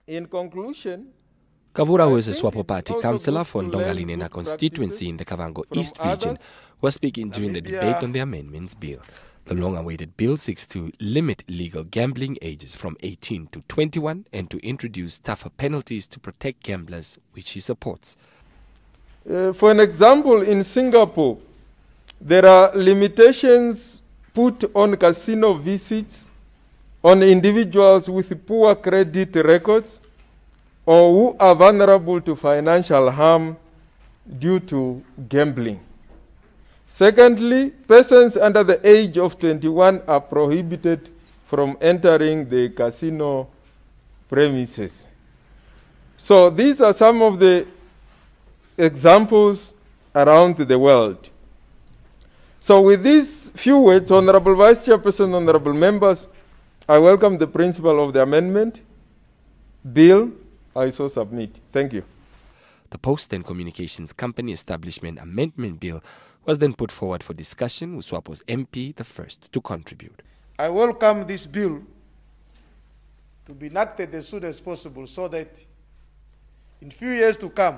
In conclusion, Kavura, who is a SWAPO party councillor for Ndongalinena constituency in the Kavango East region, was speaking during the debate on the amendments bill. The long-awaited bill seeks to limit legal gambling ages from 18 to 21 and to introduce tougher penalties to protect gamblers, which he supports. For an example, in Singapore, there are limitations put on casino visits on individuals with poor credit records or who are vulnerable to financial harm due to gambling. Secondly, persons under the age of 21 are prohibited from entering the casino premises. So these are some of the examples around the world. So with these few words, Honorable Vice Chairperson, Honorable Members, I welcome the principle of the amendment bill. I so submit. Thank you. The Post and Communications Company Establishment Amendment Bill was then put forward for discussion, with SWAPO's MP the first to contribute. I welcome this bill to be enacted as soon as possible so that in few years to come,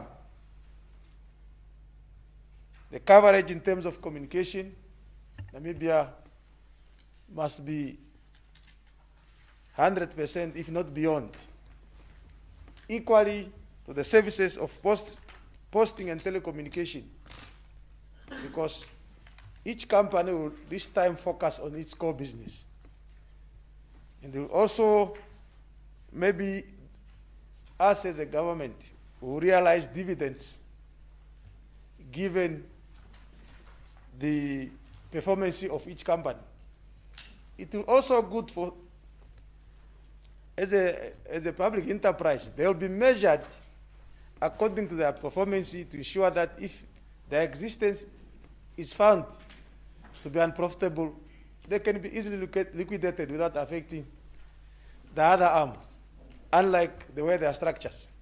the coverage in terms of communication, Namibia must be 100%, if not beyond. Equally to the services of posting and telecommunication, because each company will this time focus on its core business. And they will also, maybe us as a government, will realize dividends given the performance of each company. It will also good for, as a public enterprise, they will be measured according to their performance to ensure that if their existence is found to be unprofitable, they can be easily liquidated without affecting the other arms, unlike the way they are structured.